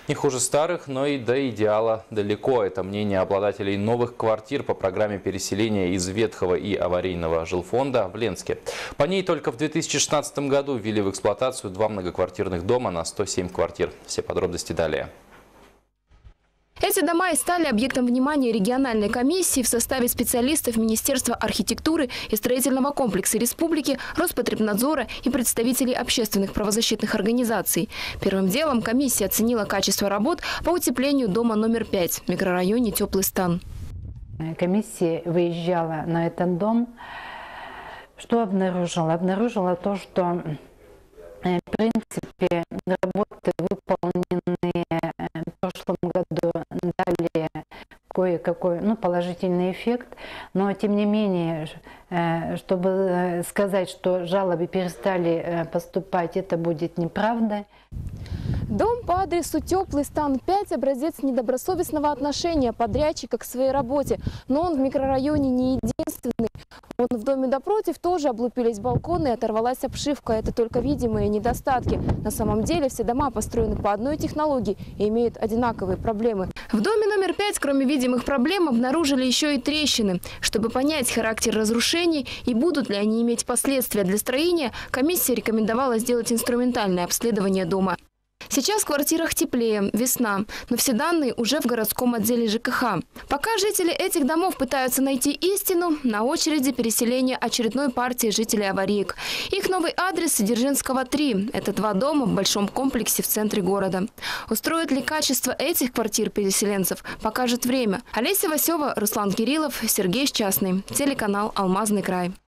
Не хуже старых, но и до идеала далеко. Это мнение обладателей новых квартир по программе переселения из ветхого и аварийного жилфонда в Ленске. По ней только в 2016 году ввели в эксплуатацию 2 многоквартирных дома на 107 квартир. Все подробности далее. Эти дома и стали объектом внимания региональной комиссии в составе специалистов Министерства архитектуры и строительного комплекса республики, Роспотребнадзора и представителей общественных правозащитных организаций. Первым делом комиссия оценила качество работ по утеплению дома номер 5 в микрорайоне Теплый Стан. Комиссия выезжала на этот дом. Что обнаружила? Обнаружила то, что в принципе работы, выполненные в прошлом году, дали кое-какой положительный эффект, но тем не менее, чтобы сказать, что жалобы перестали поступать, это будет неправда. Дом по адресу Теплый Стан 5 – образец недобросовестного отношения подрядчика к своей работе. Но он в микрорайоне не единственный. В доме напротив тоже облупились балконы и оторвалась обшивка. Это только видимые недостатки. На самом деле все дома построены по одной технологии и имеют одинаковые проблемы. В доме номер 5, кроме видимых проблем, обнаружили еще и трещины. Чтобы понять характер разрушений и будут ли они иметь последствия для строения, комиссия рекомендовала сделать инструментальное обследование дома. Сейчас в квартирах теплее, весна, но все данные уже в городском отделе ЖКХ. Пока жители этих домов пытаются найти истину, на очереди переселение очередной партии жителей авариек. Их новый адрес – Дзержинского, 3. Это 2 дома в большом комплексе в центре города. Устроит ли качество этих квартир переселенцев, покажет время. Олеся Васева, Руслан Кириллов, Сергей Счастный. Телеканал «Алмазный край».